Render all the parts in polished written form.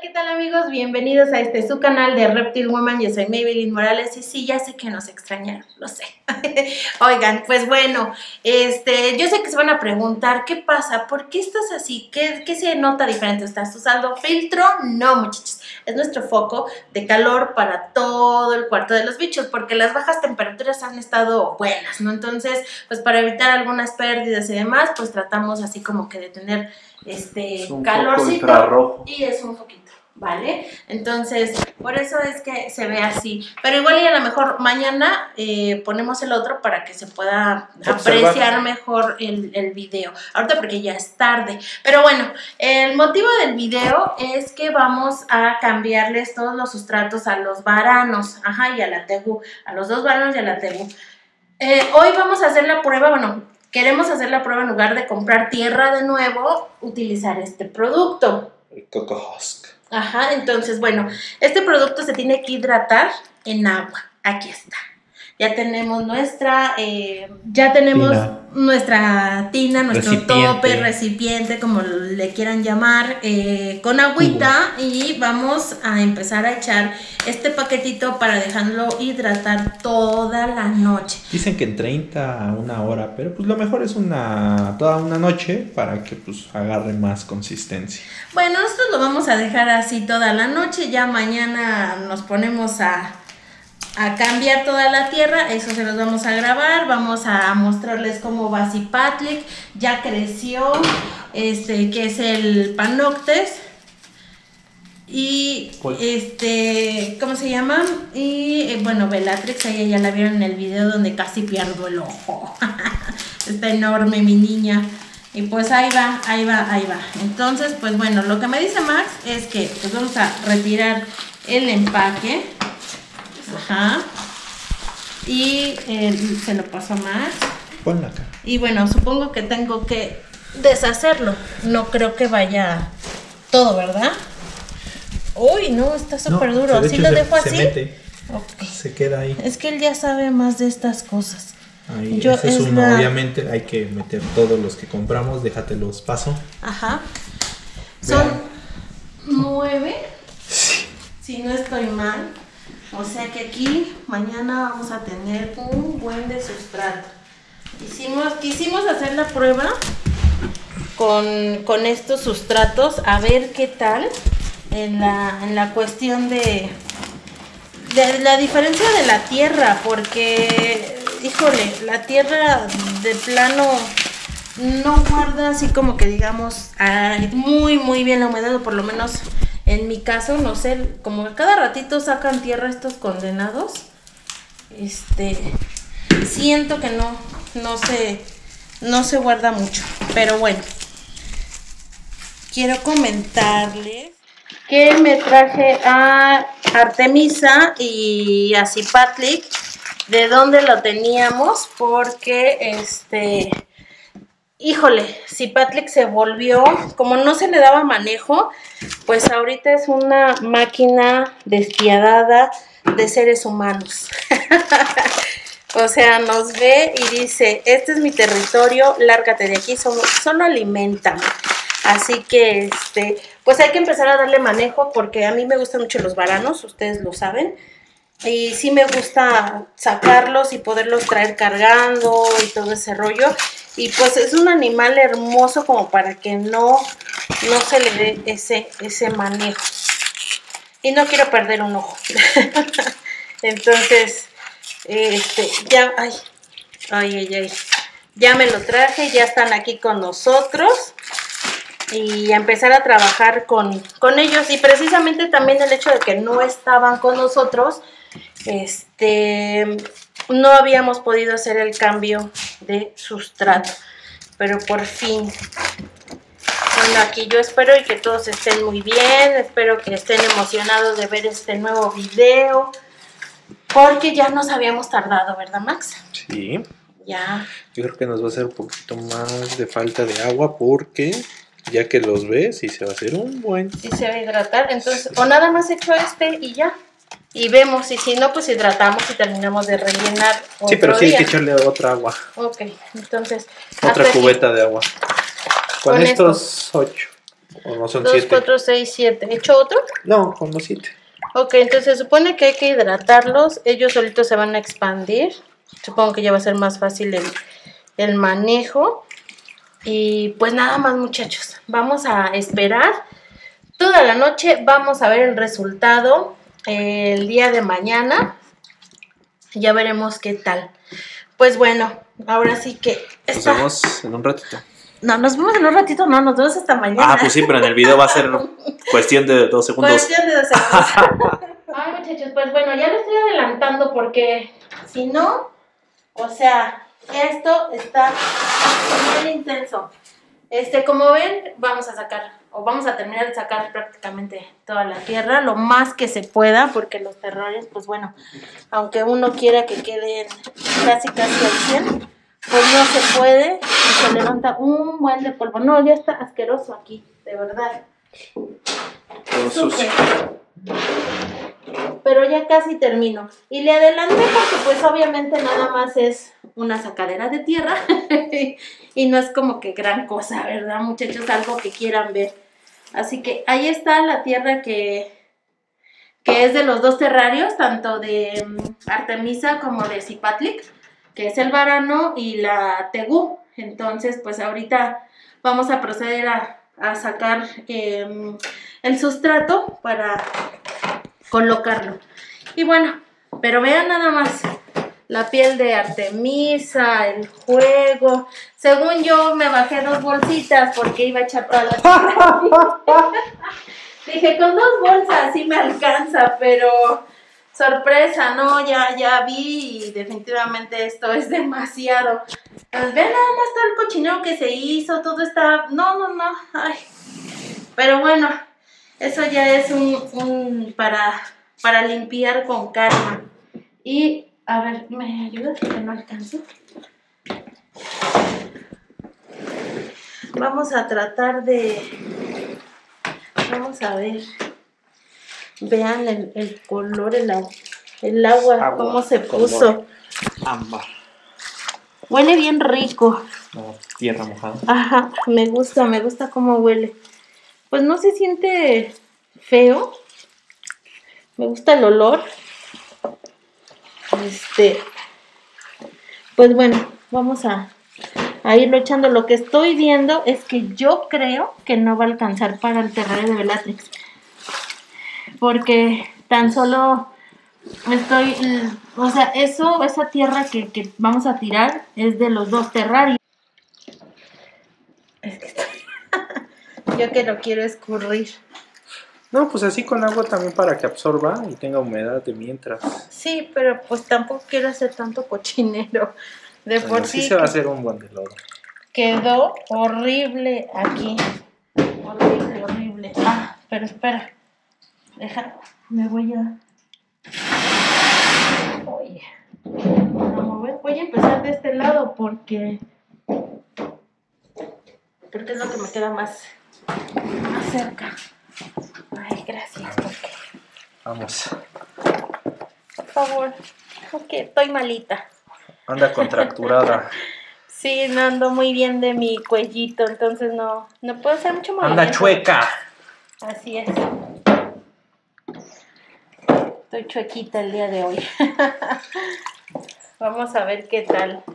¿Qué tal, amigos? Bienvenidos a su canal de Reptile Woman. Yo soy Maybelline Morales y sí, ya sé que nos extrañaron, lo sé. Oigan, pues bueno, yo sé que se van a preguntar, ¿qué pasa? ¿Por qué estás así? ¿Qué se nota diferente? ¿Estás usando filtro? No, muchachos, es nuestro foco de calor para todo el cuarto de los bichos, porque las bajas temperaturas han estado buenas, ¿no? Entonces, pues para evitar algunas pérdidas y demás, pues tratamos así como que de tener calorcito y es un poquito, ¿vale? Entonces, por eso es que se ve así, pero igual y a lo mejor mañana ponemos el otro para que se pueda apreciar mejor el video, ahorita porque ya es tarde, pero bueno, el motivo del video es que vamos a cambiarles todos los sustratos a los varanos, y a la tegu, a los dos varanos y a la tegu. Hoy vamos a hacer la prueba, bueno, queremos hacer la prueba en lugar de comprar tierra de nuevo, utilizar este producto. El Coco Husk. Entonces, bueno, este producto se tiene que hidratar en agua. Aquí está. Ya tenemos nuestra tina, nuestro tope, recipiente, como le quieran llamar, con agüita, y vamos a empezar a echar este paquetito para dejarlo hidratar toda la noche. Dicen que en 30 a una hora, pero pues lo mejor es toda una noche para que pues agarre más consistencia. Bueno, nosotros lo vamos a dejar así toda la noche, ya mañana nos ponemos a cambiar toda la tierra, eso se los vamos a grabar, vamos a mostrarles cómo va Cipatlic, ya creció, que es el Panoctes, y ¿cómo se llama? Y bueno, Bellatrix, ella ya la vieron en el video donde casi pierdo el ojo, está enorme mi niña. Y pues ahí va. Entonces, pues bueno, lo que me dice Max es que pues vamos a retirar el empaque. Y se lo paso a Max. Ponla acá. Y bueno, supongo que tengo que deshacerlo. No creo que vaya todo, ¿verdad? Uy, no, está súper duro. ¿Así lo dejo así? Se mete. Okay. Se queda ahí. Es que él ya sabe más de estas cosas. Ahí, ese es uno, obviamente hay que meter todos los que compramos, déjatelos paso. Son 9, si no estoy mal. O sea que aquí mañana vamos a tener un buen de sustrato. Quisimos hacer la prueba con estos sustratos, a ver qué tal en la cuestión de la diferencia de la tierra, porque híjole, la tierra de plano no guarda así como que digamos muy bien la humedad, o por lo menos en mi caso, no sé, como que cada ratito sacan tierra estos condenados. Siento que no se guarda mucho, pero bueno, quiero comentarles que me traje a Artemisa y a Cipatlic, de dónde lo teníamos, porque híjole, Cipatlic se volvió, como no se le daba manejo, pues ahorita es una máquina despiadada de seres humanos. O sea, nos ve y dice, este es mi territorio, lárgate de aquí, solo aliméntame. Así que, pues hay que empezar a darle manejo, porque a mí me gustan mucho los varanos, ustedes lo saben. Y sí me gusta sacarlos y poderlos traer cargando y todo ese rollo. Y pues es un animal hermoso como para que no se le dé ese manejo. Y no quiero perder un ojo. Entonces, ya, ya me lo traje, ya están aquí con nosotros. Y a empezar a trabajar con ellos. Y precisamente también el hecho de que no estaban con nosotros, no habíamos podido hacer el cambio de sustrato, pero por fin. Bueno, aquí yo espero y que todos estén muy bien, espero que estén emocionados de ver este nuevo video, porque ya nos habíamos tardado, ¿verdad, Max? Sí. Ya. Yo creo que nos va a hacer un poquito más de falta de agua, porque ya que los ves, sí se va a hacer un buen. Sí se va a hidratar, entonces, o nada más hecho y ya. Y vemos, y si no, pues hidratamos y terminamos de rellenar otro Sí, pero sí día. hay que echarle otra agua. Ok, entonces... Otra cubeta de agua. Con estos 8. ¿O no son 2, 7? 4, 6, 7. ¿He hecho otro? No, como 7. Ok, entonces se supone que hay que hidratarlos. Ellos solitos se van a expandir. Supongo que ya va a ser más fácil el manejo. Y pues nada más, muchachos. Vamos a esperar toda la noche. Vamos a ver el resultado el día de mañana. Ya veremos qué tal. Pues bueno, ahora sí que Nos vemos en un ratito. No, nos vemos en un ratito, no, nos vemos hasta mañana. Ah, pues sí, pero en el video va a ser cuestión de 2 segundos. Cuestión de 2 segundos. Ay, muchachos, pues bueno, ya lo estoy adelantando porque si no, o sea, esto está bien intenso. Como ven, vamos a terminar de sacar prácticamente toda la tierra, lo más que se pueda, porque los terrarios, pues bueno, aunque uno quiera que queden casi al 100, pues no se puede, y se levanta un buen de polvo. No, ya está asqueroso aquí, de verdad. Súper. Pero ya casi termino. Y le adelanté porque pues obviamente nada más es una sacadera de tierra y no es como que gran cosa, ¿verdad, muchachos? Algo que quieran ver. Así que ahí está la tierra que es de los dos terrarios, tanto de Artemisa como de Cipatlic, que es el varano y la tegú. Entonces pues ahorita vamos a proceder a sacar el sustrato para colocarlo. Y bueno, pero vean nada más la piel de Artemisa, el juego. Según yo me bajé 2 bolsitas porque iba a echar toda la tierra. Dije, con 2 bolsas sí me alcanza, pero sorpresa, no, ya vi y definitivamente esto es demasiado. Pues vean nada más todo el cochinero que se hizo, todo está, no, ay. Pero bueno, eso ya es un para limpiar con calma. Y, a ver, ¿me ayudas? Que no alcanzo. Vamos a tratar vamos a ver. Vean el color, el agua, cómo se puso. Ámbar. Huele bien rico. No, tierra mojada. Ajá, me gusta cómo huele. Pues no se siente feo. Me gusta el olor. Pues bueno, vamos a irlo echando. Lo que estoy viendo es que yo creo que no va a alcanzar para el terrario de Bellatrix. Porque tan solo o sea, esa tierra que vamos a tirar es de los 2 terrarios. Es que yo que lo quiero escurrir. No, pues así con agua también para que absorba y tenga humedad de mientras. Sí, pero pues tampoco quiero hacer tanto cochinero. De Bueno, por sí sí se va a hacer un buen de lodo. quedó horrible aquí. Horrible. Ah, pero espera. Me voy a... Oye. Voy a empezar de este lado porque es lo que me queda más cerca. Ay, gracias. Porque... Vamos. Por favor, porque estoy malita. Anda contracturada. Sí, no ando muy bien de mi cuellito, entonces no puedo hacer mucho movimiento. Anda chueca. Así es. Estoy chuequita el día de hoy. Vamos a ver qué tal.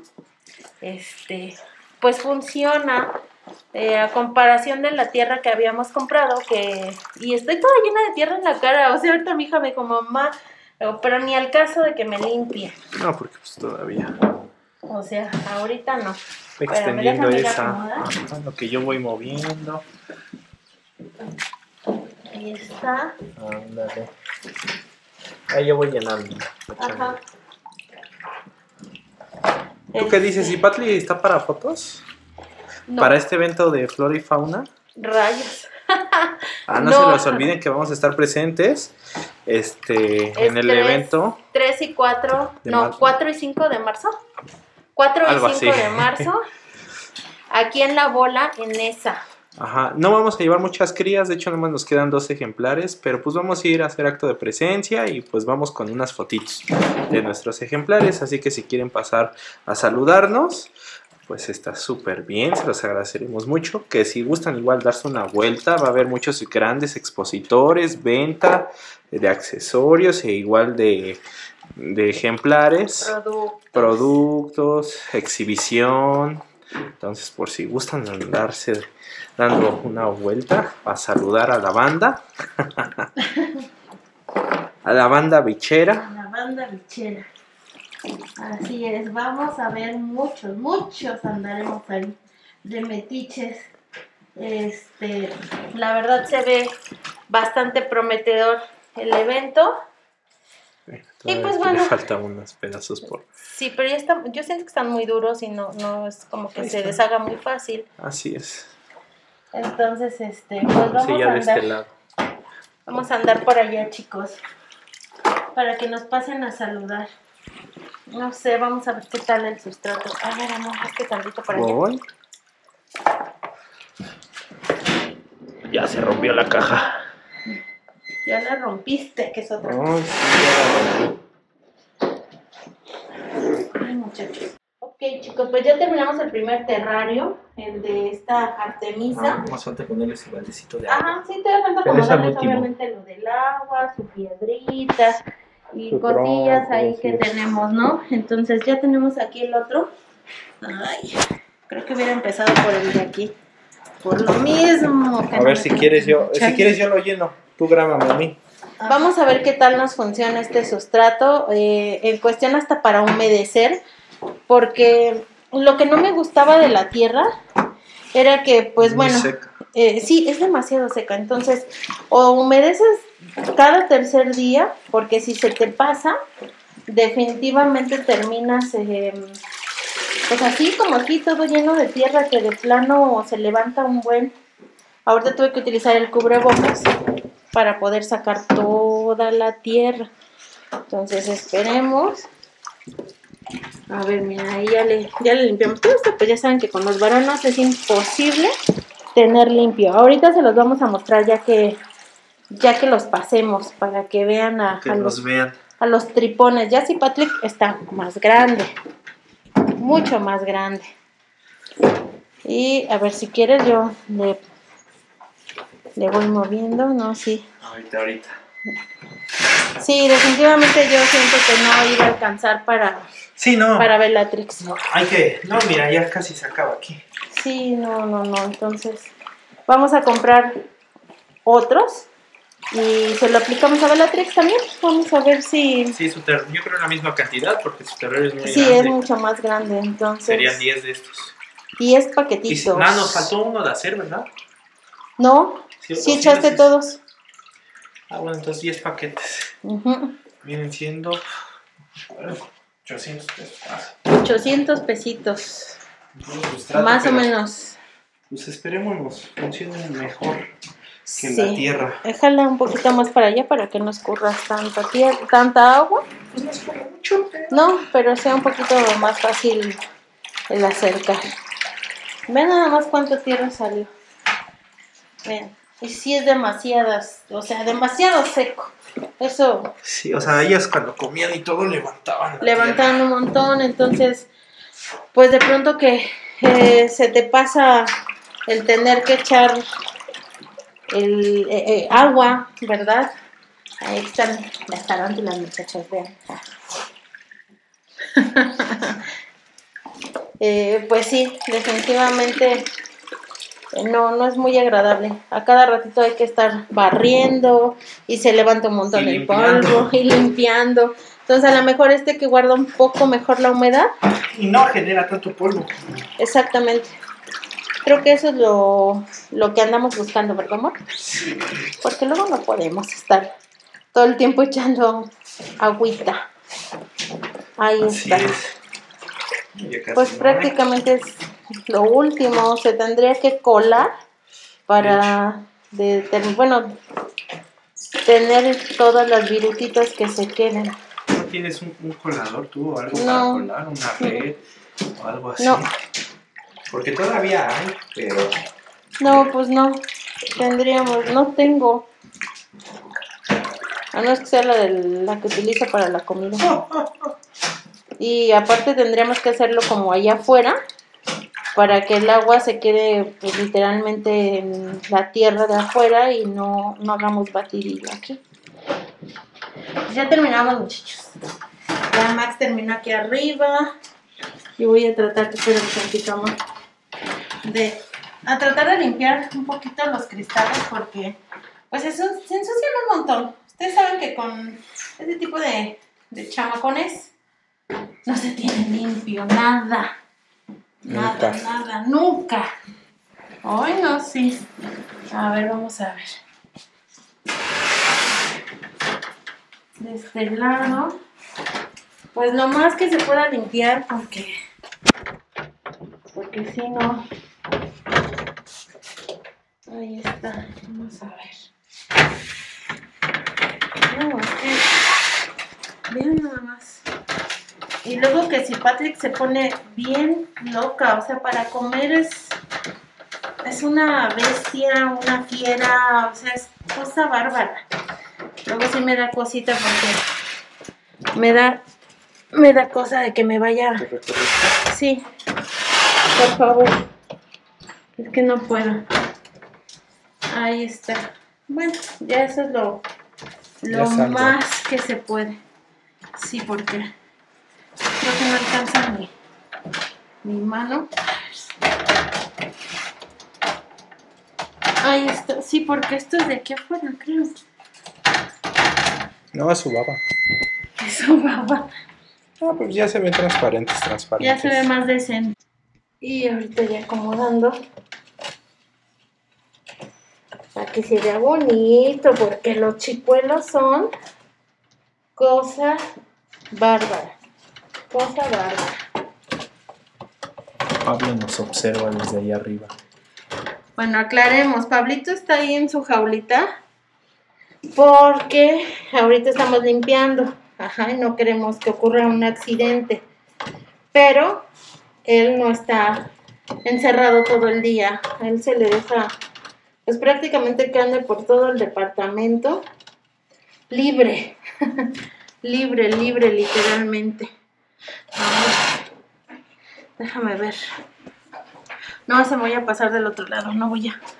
Pues funciona. A comparación de la tierra que habíamos comprado, y estoy toda llena de tierra en la cara. O sea, ahorita mi hija me dijo, mamá, pero ni al caso de que me limpie. No, porque pues todavía. O sea, ahorita no. Extendiendo esa. Lo que yo voy moviendo. Ahí está. Ándale. Ahí yo voy llenando. Ajá. ¿Tú qué dices? ¿Y Patli está para fotos? No. ¿Para este evento de flora y fauna? Rayos. No se les olviden que vamos a estar presentes en el evento. 3 y 4, no, 4 y 5 de marzo. 4 y 5 de marzo. Aquí en La Bola, en esa. Ajá, no vamos a llevar muchas crías, de hecho nomás nos quedan 2 ejemplares, pero pues vamos a ir a hacer acto de presencia y pues vamos con unas fotitos de nuestros ejemplares, así que si quieren pasar a saludarnos, pues está súper bien, se los agradeceremos mucho. Que si gustan igual darse una vuelta, va a haber muchos grandes expositores, venta de accesorios e igual de ejemplares, productos, exhibición. Entonces, por si gustan andarse dando una vuelta, a saludar a la banda, a la banda bichera. A la banda bichera. Así es, vamos a ver muchos andaremos ahí de metiches. La verdad se ve bastante prometedor el evento. Y pues bueno, le faltan unos pedazos por... Sí, pero ya está, yo siento que están muy duros y no es como que se deshaga muy fácil. Así es. Entonces, pues vamos sí, ya a de andar. este lado. Vamos a andar por allá, chicos, para que nos pasen a saludar. No sé, vamos a ver qué tal el sustrato. A ver, amor, hazte tantito para allá. Voy. Ya se rompió la caja. Ya la rompiste, que es otra Ay, cosa. sí, ya la rompí. Ay, muchachos. Ok, chicos, pues ya terminamos el primer terrario, el de esta Artemisa. Más falta ponerle ese baldecito de agua. Ajá, sí, te da falta Pero es al acomodarles último. obviamente lo del agua, su piedrita y Su cosillas tronco, ahí sí. que tenemos, ¿no? Entonces ya tenemos aquí el otro. Ay, creo que hubiera empezado por el de aquí. Por lo mismo. A ver si quieres yo lo lleno. Tú grábame a mí. Vamos a ver qué tal nos funciona este sustrato, en cuestión hasta para humedecer, porque lo que no me gustaba de la tierra era que, pues Muy bueno, seca. sí, es demasiado seca, entonces o humedeces cada tercer día, porque si se te pasa, definitivamente terminas, pues así como aquí, todo lleno de tierra que de plano se levanta un buen. Ahorita tuve que utilizar el cubrebocas para poder sacar toda la tierra. Entonces esperemos. A ver, mira, ahí ya le limpiamos todo esto, pues ya saben que con los varones es imposible tener limpio. Ahorita se los vamos a mostrar ya que los pasemos para que vean vean. a los tripones. Ya si Patrick está más grande, mucho más grande. Y a ver, si quieres yo le voy moviendo, ¿no? Sí. Ahorita. Sí, definitivamente yo siento que no iba a alcanzar para Bellatrix. No, mira, ya casi se acaba aquí. Sí, no. Entonces, vamos a comprar otros y se lo aplicamos a Bellatrix también. Vamos a ver si... Sí, yo creo la misma cantidad porque su terreno es muy Sí, grande. es mucho más grande, entonces... Serían 10 de estos. 10 paquetitos. Nos faltó uno de hacer, ¿verdad? No, sí echaste todos. Ah, bueno, entonces 10 paquetes. Vienen siendo 800 pesos. 800 pesitos. Más o menos. Pues esperemos nos funcionen mejor que Sí. la tierra. Déjala un poquito más para allá para que no escurras tanta agua. Pues no escurre mucho. No, pero sea un poquito más fácil el acercar. Vean nada más cuánta tierra salió. Vean. Y sí es demasiado seco. Eso. Sí, o sea, ellas cuando comían y todo levantaban Un montón, entonces, pues de pronto que se te pasa el tener que echar el agua, ¿verdad? Ahí están las tarántulas, muchachos, vean. Pues sí, definitivamente no es muy agradable. A cada ratito hay que estar barriendo y se levanta un montón el polvo y limpiando. Entonces a lo mejor que guarda un poco mejor la humedad. Y no genera tanto polvo. Exactamente. Creo que eso es lo que andamos buscando, ¿verdad, amor? Sí. Porque luego no podemos estar todo el tiempo echando agüita. Ahí Así está. es. Pues prácticamente es lo último. Se tendría que colar para tener todas las virutitas que se queden. ¿No tienes un colador tú o algo para colar? ¿Una red o algo así? No. Porque todavía hay, pero... No, pues no. No tengo. A no es que sea la que utilizo para la comida. Y aparte tendríamos que hacerlo como allá afuera, para que el agua se quede pues, literalmente en la tierra de afuera y no hagamos batidillo aquí. Pues ya terminamos, muchachos. Ya Max terminó aquí arriba. Y voy a tratar, espera un poquito más, a tratar de limpiar un poquito los cristales porque pues se ensucian un montón. Ustedes saben que con este tipo de chamacones no se tiene limpio, nada. Nada, nada, nunca. Ay, no, sí. A ver, vamos a ver. De este lado, pues lo más que se pueda limpiar porque si no. Ahí está, vamos a ver. No, vean nada más. Y luego que si Patrick se pone bien loca, o sea, para comer es una bestia, una fiera, o sea, es cosa bárbara. Luego sí me da cosita porque me da cosa de que me vaya. Sí, por favor. Es que no puedo. Ahí está. Bueno, ya eso es lo más que se puede. Sí, porque creo que no alcanza mi mano. Ahí está. Sí, porque esto es de aquí afuera, creo. No, es su baba. Es su baba. Ah, pues ya se ven transparentes. Ya se ve más decente. Y ahorita ya acomodando. Para que se vea bonito, porque los chicuelos son cosa bárbara. Cosa bárbara. Pablo nos observa desde ahí arriba. Bueno, aclaremos. Pablito está ahí en su jaulita porque ahorita estamos limpiando. Ajá, y no queremos que ocurra un accidente. Pero él no está encerrado todo el día. A él se le deja, pues prácticamente que ande por todo el departamento libre. libre, literalmente. Déjame ver. No, se me voy a pasar del otro lado. No voy a.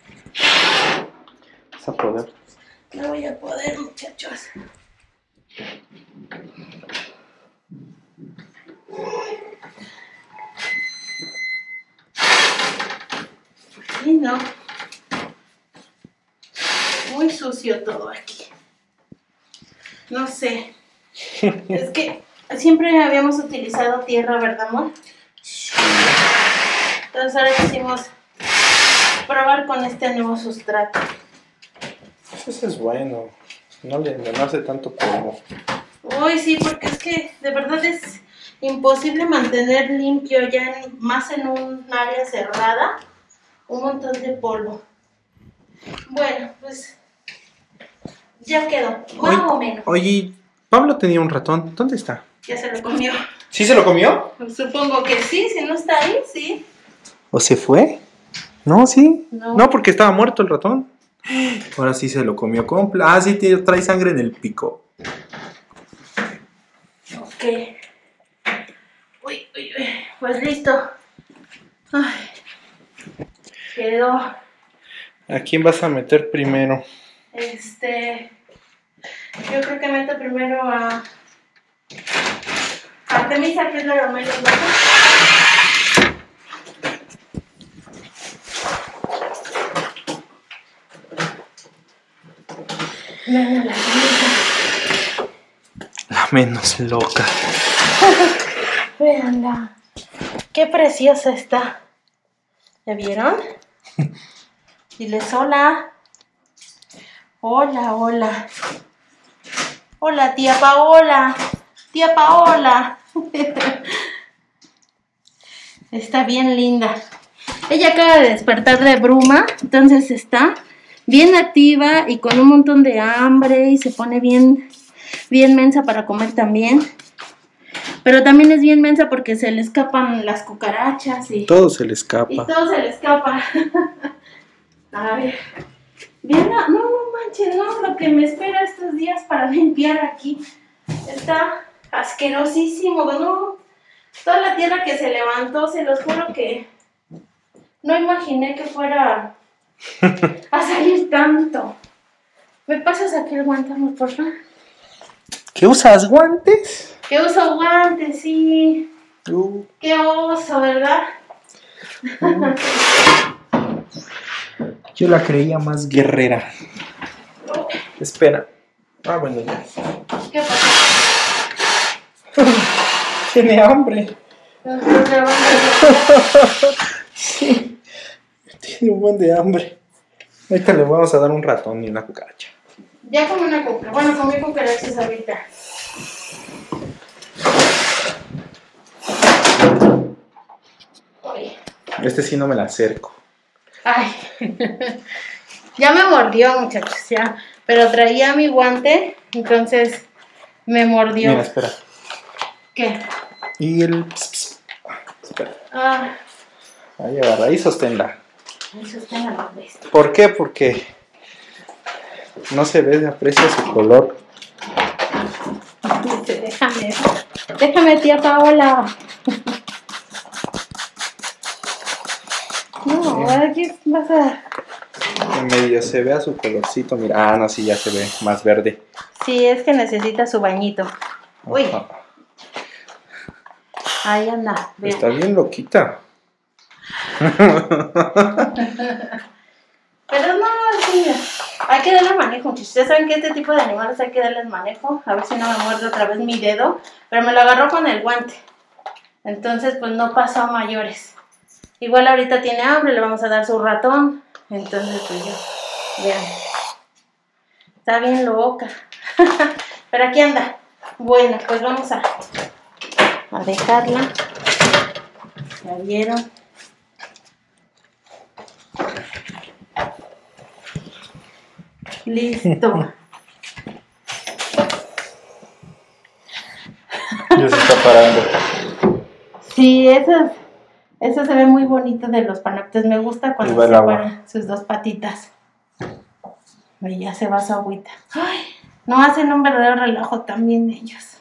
¿Vas a poder? No voy a poder, muchachos. Sí, no. Muy sucio todo aquí. No sé. Es que siempre habíamos utilizado tierra, ¿verdad, amor? Sí. Entonces ahora quisimos probar con este nuevo sustrato. Eso es bueno. No hace tanto polvo. Uy, sí, porque es que de verdad es imposible mantener limpio ya más en un área cerrada. Un montón de polvo. Bueno, pues ya quedó, más o menos. Oye, Pablo tenía un ratón. ¿Dónde está? Ya se lo comió. ¿Sí se lo comió? Pues supongo que sí, si no está ahí, sí. ¿O se fue? No, sí. No. No, porque estaba muerto el ratón. Ahora sí se lo comió completo. Ah, sí, trae sangre en el pico. Ok. Uy. Pues listo. Ay. Quedó. ¿A quién vas a meter primero? Yo creo que meto primero a Artemisa, que es la Romero. La menos loca. Véanla. Qué preciosa está. ¿Ya vieron? Diles hola. Hola. Hola, tía Paola. Tía Paola. Está bien linda. Ella acaba de despertar de bruma, entonces está bien activa y con un montón de hambre y se pone bien mensa para comer también. Pero también es bien mensa porque se le escapan las cucarachas y todo se le escapa. Y todo se le escapa. A ver. Bien, no manches, no, lo que me espera estos días para limpiar aquí. Está asquerosísimo, ¿no? Toda la tierra que se levantó, se los juro que No imaginé que fuera a salir tanto. ¿Me pasas aquí el guante, amor, por favor? ¿Qué usas, guantes? Que uso guantes, sí. Qué oso, ¿verdad? Yo la creía más guerrera. Espera. Ah, bueno, ya. ¿Qué pasa? Tiene hambre. Entonces, Sí. Tiene un buen de hambre. Ahorita le vamos a dar un ratón y una cucaracha. ya comí una cucaracha. Bueno, comí cucarachas ahorita. Oye. Este sí no me la acerco. Ay. Ya me mordió, muchachos, ya. Pero traía mi guante, entonces me mordió. Mira, espera. ¿Qué? Y el... Espera. Ah, Ahí agarra, ahí sosténla. eso está en la bestia. ¿Por qué? Porque no se ve, aprecia su color. Déjame, tía Paola. No, aquí vas a... En medio se vea su colorcito, mira. Ah, no, sí, ya se ve más verde. Sí, es que necesita su bañito. Uy, Ajá. ahí anda. Vean. Está bien loquita. Pero no, sí, hay que darle manejo. Ustedes saben que este tipo de animales hay que darles manejo. A ver si no me muerde otra vez mi dedo. Pero me lo agarró con el guante. Entonces, pues no pasó a mayores. Igual ahorita tiene hambre, le vamos a dar su ratón. Entonces, pues yo, vean. Está bien loca. Pero aquí anda. Bueno, pues vamos a dejarla. ¿Ya vieron? Listo. Ya se está parando. Sí, eso se ve muy bonito de los panotes. Me gusta cuando Igual se agua. paran sus dos patitas. Y ya se va su agüita. Ay, no hacen un verdadero relajo también ellos.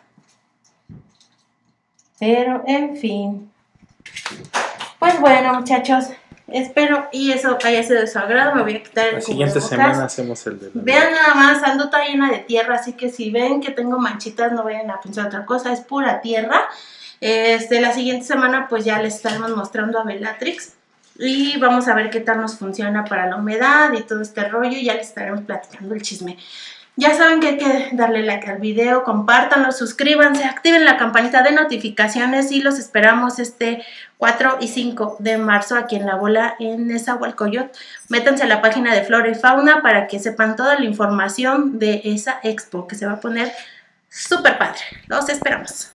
Pero, en fin. Pues bueno, muchachos. Espero y eso haya sido de su agrado. Me voy a quitar el La siguiente cubrebocas. semana hacemos el de la... Vean nada más, ando toda llena de tierra, así que si ven que tengo manchitas no vayan a pensar otra cosa, es pura tierra. La siguiente semana pues ya les estaremos mostrando a Bellatrix y vamos a ver qué tal nos funciona para la humedad y todo este rollo y ya les estaremos platicando el chisme. Ya saben que hay que darle like al video, compártanlo, suscríbanse, activen la campanita de notificaciones y los esperamos 4 y 5 de marzo aquí en La Bola en Nezahualcóyotl. Métanse a la página de Flora y Fauna para que sepan toda la información de esa expo que se va a poner súper padre. Los esperamos.